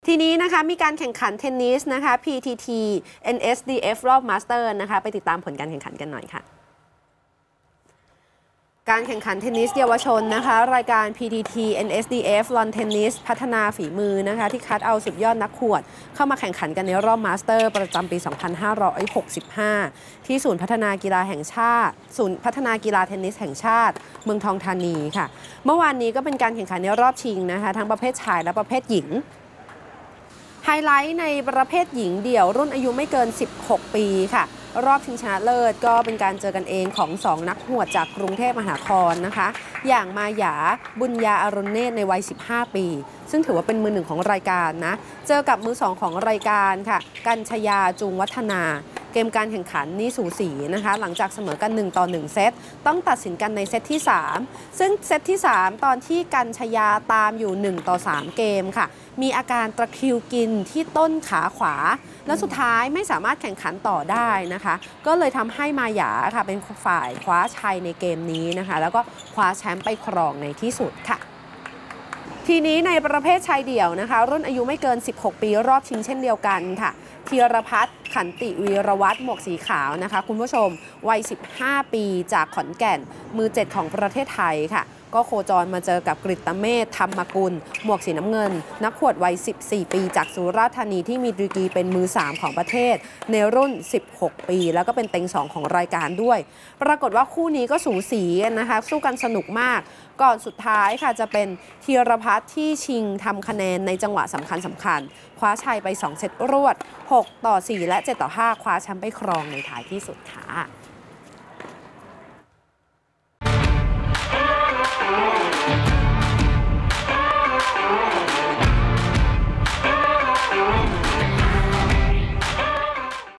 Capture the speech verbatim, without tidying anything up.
ทีนี้นะคะมีการแข่งขันเทนนิสนะคะ พี ที ที เอ็น เอส ดี เอฟ รอบมาสเตอร์นะคะไปติดตามผลการแข่งขันกันหน่อยค่ะการแข่งขันเทนนิสเยาวชนนะคะรายการ พี ที ที เอ็น เอส ดี เอฟ Lawn Tennis พัฒนาฝีมือนะคะที่คัดเอาสุดยอดนักขวดเข้ามาแข่งขันกันในรอบมาสเตอร์ประจำปี สองพันห้าร้อยหกสิบห้า ที่ศูนย์พัฒนากีฬาแห่งชาติศูนย์พัฒนากีฬาเทนนิสแห่งชาติเมืองทองธานีค่ะเมื่อวานนี้ก็เป็นการแข่งขันในรอบชิงนะคะทั้งประเภทชายและประเภทหญิงไฮไลท์ในประเภทหญิงเดี่ยวรุ่นอายุไม่เกินสิบหกปีค่ะรอบชิงชนะเลิศก็เป็นการเจอกันเองของสองนักหวดจากกรุงเทพมหานครนะคะอย่างมาหยาบุญญาอรุณเนตรในวัยสิบห้าปีซึ่งถือว่าเป็นมือหนึ่งของรายการนะเจอกับมือสองของรายการค่ะกัญชยาจูงวัฒนาเกมการแข่งขันนี่สูสีนะคะหลังจากเสมอกันหนึ่งต่อหนึ่งเซตต้องตัดสินกันในเซตที่สามซึ่งเซตที่สามตอนที่กัญชยาตามอยู่หนึ่งต่อสามเกมค่ะมีอาการตะคริวกินที่ต้นขาขวาและสุดท้ายไม่สามารถแข่งขันต่อได้นะคะก็เลยทำให้มาหยาค่ะเป็นฝ่ายคว้าชัยในเกมนี้นะคะแล้วก็คว้าแชมป์ไปครองในที่สุดค่ะทีนี้ในประเภทชายเดี่ยวนะคะรุ่นอายุไม่เกินสิบหกปีรอบชิงเช่นเดียวกันค่ะธีรพัฒน์ขันติวีรวัฒน์หมวกสีขาวนะคะคุณผู้ชมวัยสิบห้าปีจากขอนแก่นมือเจ็ดของประเทศไทยค่ะก็โคจรมาเจอกับกฤตเมธธรรมกุลหมวกสีน้ำเงินนักขวดวัยสิบสี่ปีจากสุราษฎร์ธานีที่มีดีกรีเป็นมือสามของประเทศในรุ่นสิบหกปีแล้วก็เป็นเต็งสองของรายการด้วยปรากฏว่าคู่นี้ก็สูสีนะคะสู้กันสนุกมากก่อนสุดท้ายค่ะจะเป็นธีรพัฒน์ที่ชิงทำคะแนนในจังหวะสำคัญสำคัญคว้าชัยไปสองเซตรวดหกต่อสี่และเจ็ดต่อห้าคว้าแชมป์ไปครองในท้ายที่สุดค่ะ